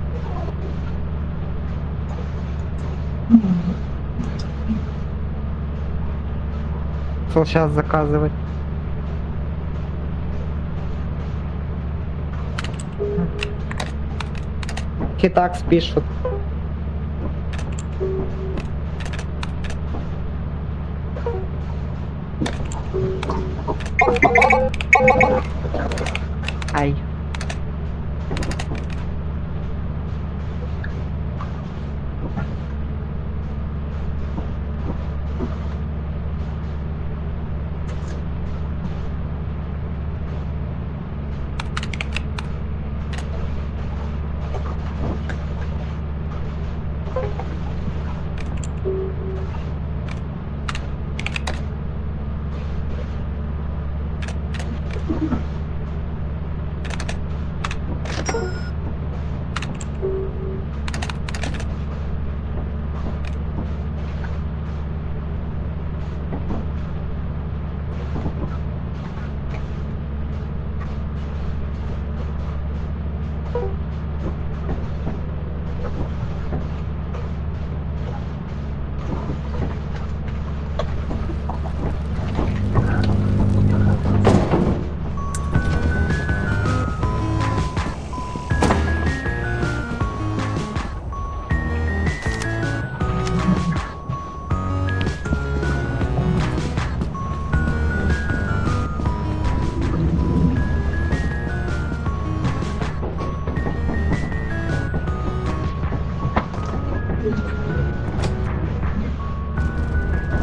Что сейчас заказывать? Хитакс пишут. Ай.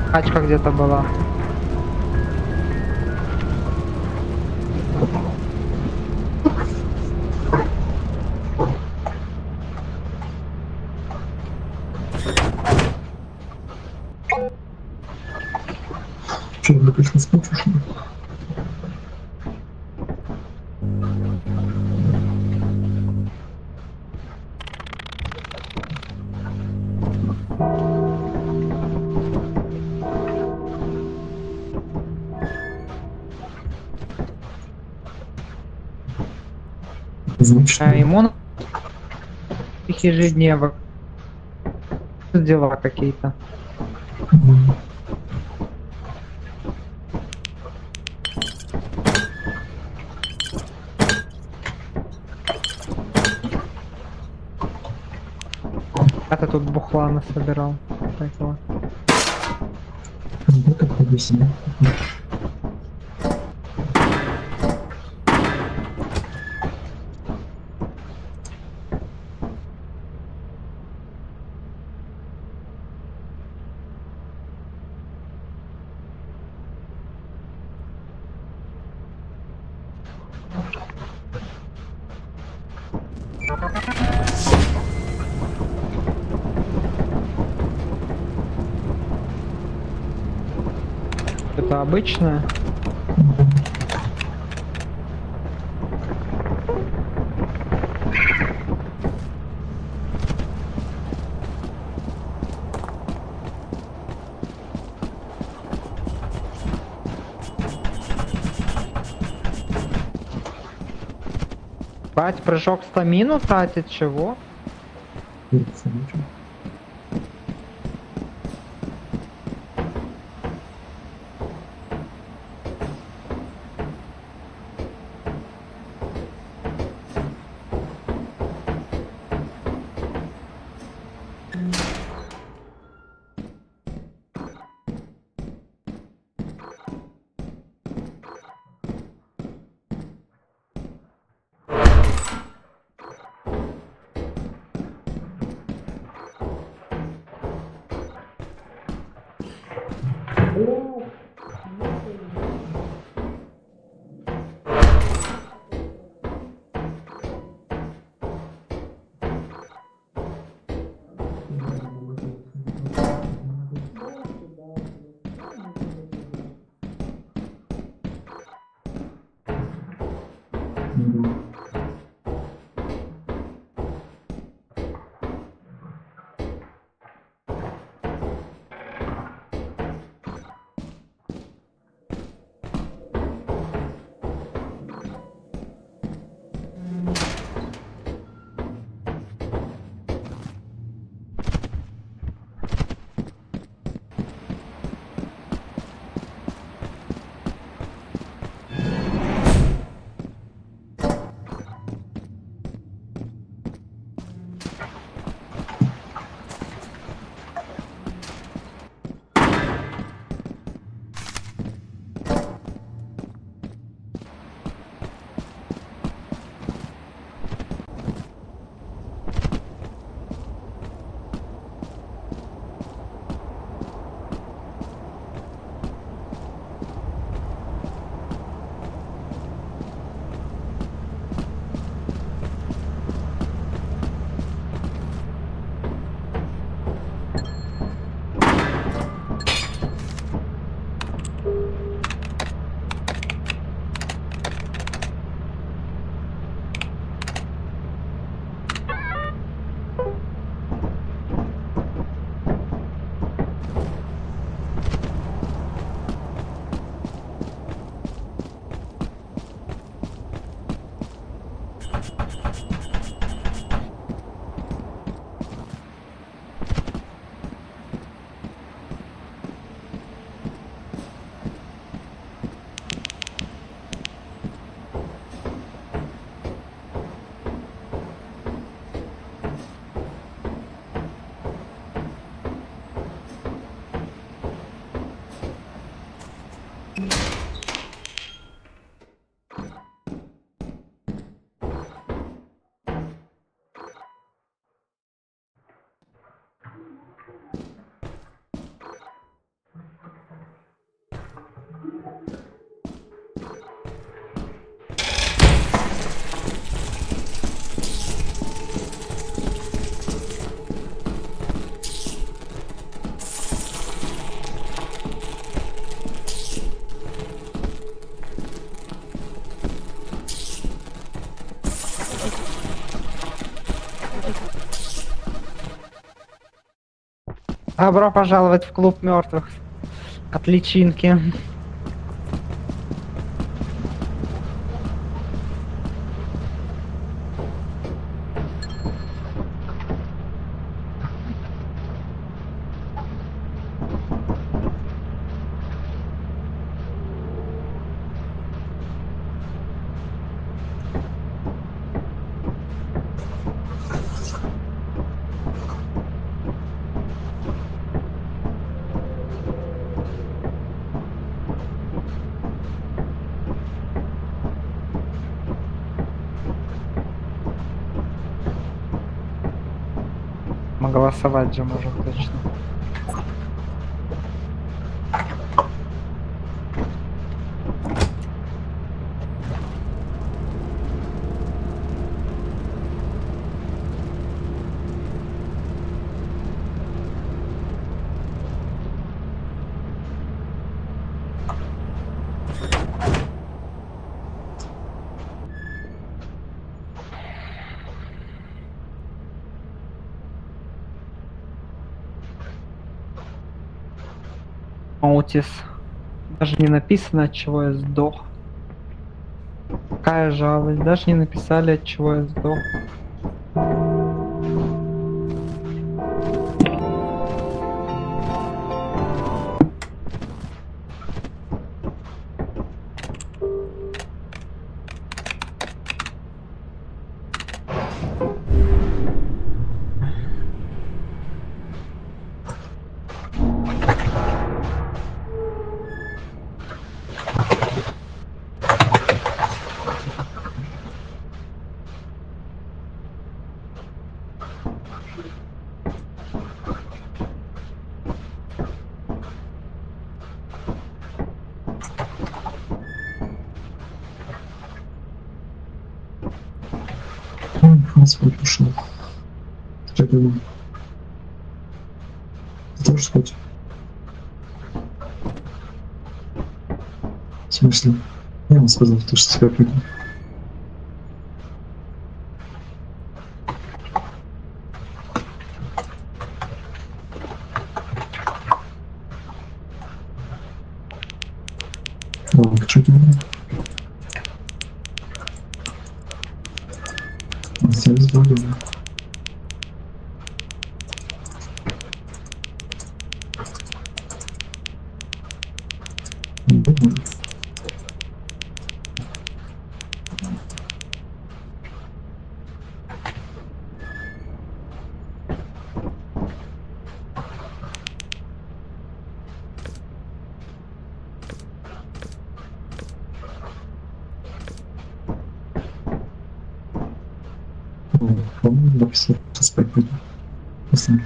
Тачка где-то была. Че, выпишь не смотришь? Значит, А ему на- их ежедневок. Дела какие-то. м, А ты тут бухла насобирал. Такого. работа повесила. Это обычное. Бать, прыжок стамину тратит чего? Курица, ничего. Мгм. Добро пожаловать в клуб мертвых. От личинки. Мы голосовать же можем точно. Аутис. Даже не написано, от чего я сдох. Какая жалость. Даже не написали, от чего я сдох. Господи, ушел. Что я думаю? Ты тоже спать? В смысле? Я вам сказал, то, что тебя приду. Ладно, что ты мне? Связь с Богом. Помню, да, все, спать пойду. После.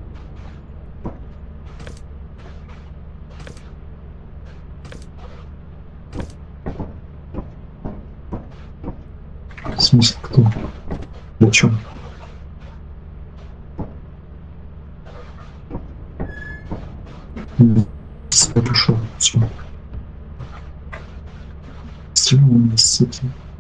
В смысле, кто? Для чего? Я пришел. Все. Все у меня с этим.